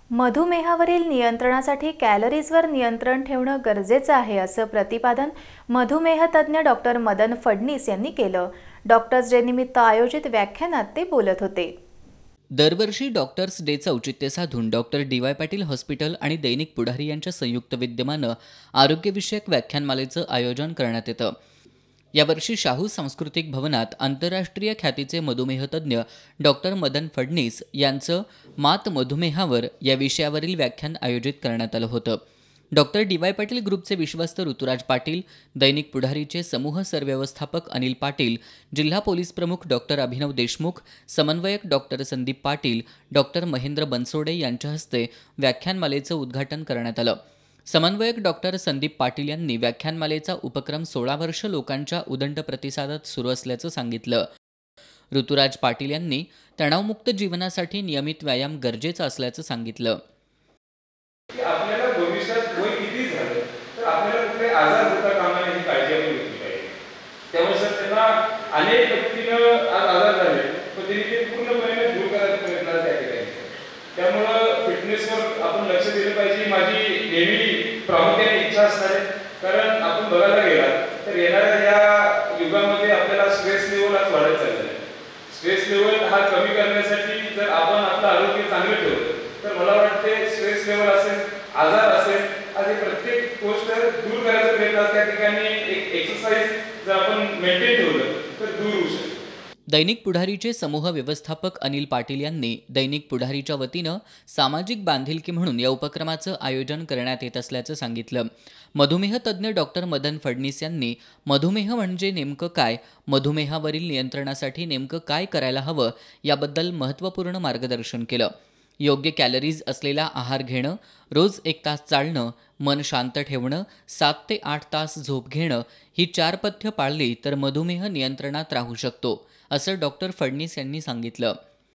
मधुमेहावरील नियंत्रणासाठी कॅलरीजवर नियंत्रण ठेवणे गरजेचे आहे असं प्रतिपादन मधुमेह तज्ज्ञ डॉक्टर मदन फडणीस यांनी केलं। डॉक्टर्स डे निमित्त आयोजित व्याख्यानात ते बोलत होते। दरवर्षी डॉक्टर्स डेचं औचित्य साधून डॉक्टर डी.वाय. पाटील हॉस्पिटल आणि दैनिक पुढारी यांच्या संयुक्त विद्यमानं आरोग्यविषयक व्याख्यानमालेचं आयोजन करण्यात येतं। यावर्षी शाहू सांस्कृतिक भवनात आंतरराष्ट्रीय ख्यातीचे मधुमेह तज्ज्ञ डॉक्टर मदन फडणीस यांचं मात मधुमेहावर या विषयावरील व्याख्यान आयोजित करण्यात आलं होतं। Doctor DY. पाटील ग्रुपचे विश्वस्त ऋतुराज पाटील, दैनिक पुढारीचे समूह सरव्यवस्थापक अनिल पाटील, जिल्हा पोलीस प्रमुख डॉक्टर अभिनव देशमुख, समन्वयक डॉक्टर संदीप पाटील, डॉक्टर महेंद्र बनसोडे यांच्या हस्ते व्याख्यानमालेचं उद्घाटन करण्यात आलं। समन्वयक डॉक्टर संदीप पाटील यांनी व्याख्यानमालेचा उपक्रम 16 वर्ष लोकांच्या उदंड प्रतिसादात सुरू असल्याचं सांगितलं। ऋतुराज पाटील यांनी तणावमुक्त जीवनासाठी नियमित व्यायाम गरजेचा असल्याचं सांगितलं। आपल्याला भविष्यात वय किती झालं तर आपल्याला कुठले आजार होता कामा नये ही काळजी आपण घेतली पाहिजे। त्यामुळे सर त्यांना अनेक व्यक्तींना आजार झाले पण त्यांनी ते पूर्णपणे दूर करायचा प्रयत्न त्या ठिकाणी। त्यामुळे फिटनेसवर आपण लक्ष दिलं पाहिजे माझी नेहमी प्रामुख्याने इच्छा असणार आहे। कारण आपण बघायला गेला तर येणाऱ्या या युगामध्ये आपल्याला स्ट्रेस लेवल आज वाढत चाललेला आहे। स्ट्रेस लेवल हा कमी करण्यासाठी जर आपण आपलं आरोग्य चांगलं ठेवलं तर मला वाटते स्ट्रेस लेवल असेल, आजार असेल, आणि प्रत्येक गोष्ट दूर करायचा प्रयत्न त्या ठिकाणी एक एक्सरसाइज जर आपण मेंटेन ठेवलं तर दूर होऊ शकते। दैनिक पुढारीचे समूह व्यवस्थापक अनिल पाटील यांनी दैनिक पुढारीच्या वतीनं सामाजिक बांधिलकी म्हणून या उपक्रमाचं आयोजन करण्यात येत असल्याचं सांगितलं। मधुमेह तज्ज्ञ डॉक्टर मदन फडणीस यांनी मधुमेह म्हणजे नेमकं काय, मधुमेहावरील नियंत्रणासाठी नेमकं काय करायला हवं याबद्दल महत्त्वपूर्ण मार्गदर्शन केलं। योग्य कॅलरीज असलेला आहार घेणं, रोज 1 तास चालणं, मन शांत ठेवणं, 7 ते 8 तास झोप घेणं ही 4 पथ्य पाळली तर मधुमेह नियंत्रणात राहू शकतो, असं डॉक्टर फडणीस यांनी सांगितलं।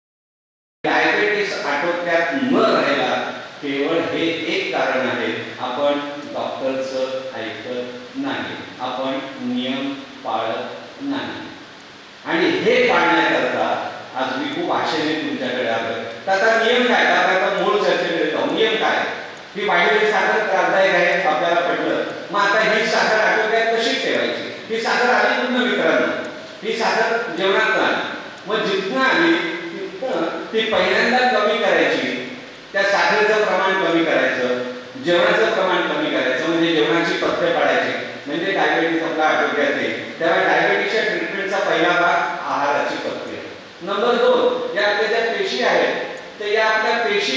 डायबिटीस आटोक्यात न राहायला केवळ हे एक कारण आहे, आपण डॉक्टरचं ऐकत नाही, आपण नियम पाळत नाही। आणि हे पाळण्याकरता आज मी खूप आशेने तुमच्याकडे आलो। तर आता नियम काय, आता मूळ चर्चेकडे जाऊ। नियम काय की वाढलेली साखर त्रासदायक आहे आपल्याला पडलं, मग आता ही साखर आटोक्यात कशी ठेवायची? ही साखर आली पूर्ण मित्रांनो, ही साखर जेवणात आली, मग जिथनं आली तिथनं ती पहिल्यांदा कमी करायची, त्या साखरेचं प्रमाण कमी करायचं, जेवणाचं प्रमाण कमी करायचं, म्हणजे जेवणाची पथ्य पाळायची, म्हणजे डायबिटीस आपला आटोक्यात येईल। तेव्हा डायबिटीसच्या ट्रीटमेंटचा पहिला भाग आहाराची पथ्य। नंबर 2, या आपल्या ज्या पेशी आहेत तर या आपल्या पेशी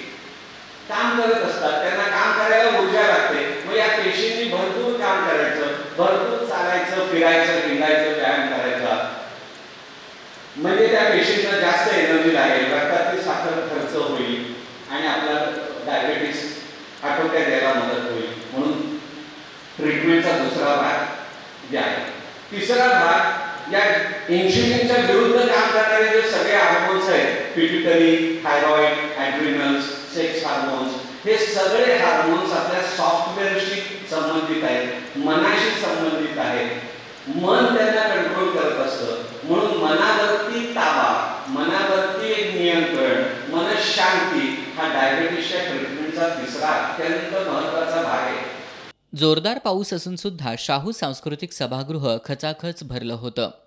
काम करत असतात, त्यांना काम करायला ऊर्जा लागते, मग या पेशींनी भरपूर काम करायचं, भरपूर चालायचं, फिरायचं, हिंडायचं, व्यायाम करायचा, म्हणजे त्या पेशींना जास्त एनर्जी लागेल, रक्तातील साखर खर्च होईल आणि आपला डायबिटीस आटोक्यात यायला मदत होईल। म्हणून ट्रीटमेंटचा दुसरा भाग जे आहे। तिसरा भाग या इन्शुलिनच्या विरुद्ध काम करणारे जे सगळे हार्मोन्स आहेत, pituitary, thyroid, adrenals, sex hormones, हे सगळे हार्मोन्स आपल्या सॉफ्टवेअरशी संबंधित आहेत, मनाशी संबंधित आहेत। मन त्यांना कंट्रोल करत असतं, म्हणून मनावरती ताबा, मनावरती एक नियंत्रण, मनशांती हा डायबिटीसच्या ट्रीटमेंटचा तिसरा अत्यंत महत्त्वाचा भाग आहे। जोरदार पाऊस असून सुद्धा शाहू सांस्कृतिक सभागृह खचाखच भरलं होतं।